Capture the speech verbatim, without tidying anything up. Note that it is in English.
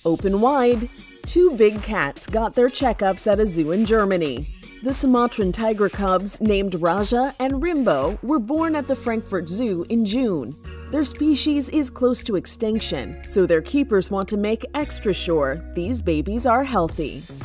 Open wide. Two big cats got their checkups at a zoo in Germany. The Sumatran tiger cubs, named Raja and Rimbo, were born at the Frankfurt Zoo in June. Their species is close to extinction, so their keepers want to make extra sure these babies are healthy.